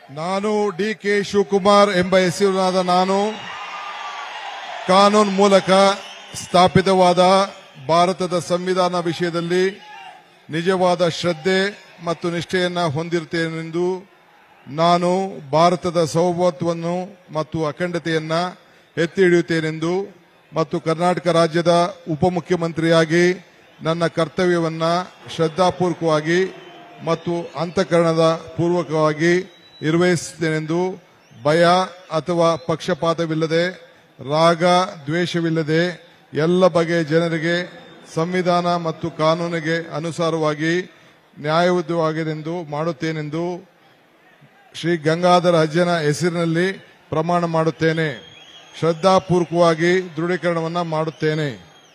ನಾನು ಡಿ.ಕೆ. ಶಿವಕುಮಾರ್ ಎಂಬ ಹೆಸರಿನಾದ ನಾನು ಕಾನೂನು ಮೂಲಕ ಸ್ಥಾಪಿತವಾದ ಭಾರತದ ಸಂವಿಧಾನ ವಿಷಯದಲ್ಲಿ ನಿಜವಾದ ಶ್ರದ್ಧೆ ಮತ್ತು ನಿಷ್ಠೆಯನ್ನು ಹೊಂದಿರುತ್ತೇನೆಂದು ನಾನು ಭಾರತದ ಸಾರ್ವಭೌಮತ್ವವನ್ನು ಮತ್ತು ಅಖಂಡತೆಯನ್ನು ಎತ್ತಿ ಹಿಡಿಯುತ್ತೇನೆಂದು ಮತ್ತು ಕರ್ನಾಟಕ ರಾಜ್ಯದ ಉಪಮುಖ್ಯಮಂತ್ರಿಯಾಗಿ ನನ್ನ ಕರ್ತವ್ಯವನ್ನು ಶ್ರದ್ಧಾಪೂರ್ವಕವಾಗಿ ಮತ್ತು ಅಂತಃಕರಣದ ಪೂರ್ವಕವಾಗಿ ನಿರ್ವಹಿಸುತ್ತೇನೆಂದು ಭಯ ಅಥವಾ ಪಕ್ಷಪಾತವಿಲ್ಲದೆ ರಾಗ ದ್ವೇಷವಿಲ್ಲದೆ ಎಲ್ಲ ಬಗೆಯ ಜನರಿಗೆ ಸಂವಿಧಾನ ಮತ್ತು ಕಾನೂನಿಗೆ ಅನುಸಾರವಾಗಿ ನ್ಯಾಯಯುತವಾಗಿದೆಂದು ಮಾಡುತ್ತೇನೆಂದು ಶ್ರೀ ಗಂಗಾಧರ ಅಜ್ಜನ ಹೆಸರಿನಲ್ಲಿ ಪ್ರಮಾಣ ಮಾಡುತ್ತೇನೆ. ಶ್ರದ್ಧಾಪೂರ್ವಕವಾಗಿ ದೃಢೀಕರಣವನ್ನು ಮಾಡುತ್ತೇನೆ.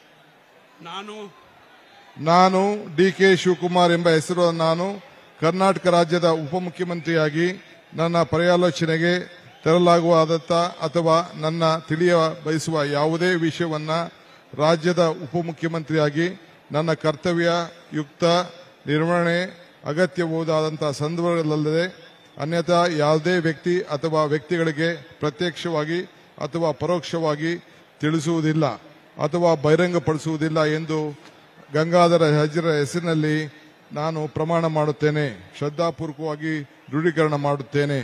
ನಾನು ಡಿ.ಕೆ. ಶಿವಕುಮಾರ್ ಎಂಬ ಹೆಸರು ನಾನು ಕರ್ನಾಟಕ ರಾಜ್ಯದ ಉಪಮುಖ್ಯಮಂತ್ರಿಯಾಗಿ ನನ್ನ ಪರ್ಯಾಲೋಚನೆಗೆ ತರಲಾಗುವಾದಂಥ ಅಥವಾ ನನ್ನ ತಿಳಿಯ ಬಯಸುವ ಯಾವುದೇ ವಿಷಯವನ್ನು ರಾಜ್ಯದ ಉಪಮುಖ್ಯಮಂತ್ರಿಯಾಗಿ ನನ್ನ ಕರ್ತವ್ಯ ಯುಕ್ತ ನಿರ್ವಹಣೆ ಅಗತ್ಯಬಹುದಾದಂತಹ ಸಂದರ್ಭಗಳಲ್ಲದೆ ಅನ್ಯಥಾ ಯಾವುದೇ ವ್ಯಕ್ತಿ ಅಥವಾ ವ್ಯಕ್ತಿಗಳಿಗೆ ಪ್ರತ್ಯಕ್ಷವಾಗಿ ಅಥವಾ ಪರೋಕ್ಷವಾಗಿ ತಿಳಿಸುವುದಿಲ್ಲ ಅಥವಾ ಬಹಿರಂಗಪಡಿಸುವುದಿಲ್ಲ ಎಂದು ಗಂಗಾಧರ ಅಜ್ಜರ ಹೆಸರಿನಲ್ಲಿ ನಾನು ಪ್ರಮಾಣ ಮಾಡುತ್ತೇನೆ. ಶ್ರದ್ಧಾಪೂರ್ವಕವಾಗಿ ದೃಢೀಕರಣ ಮಾಡುತ್ತೇನೆ.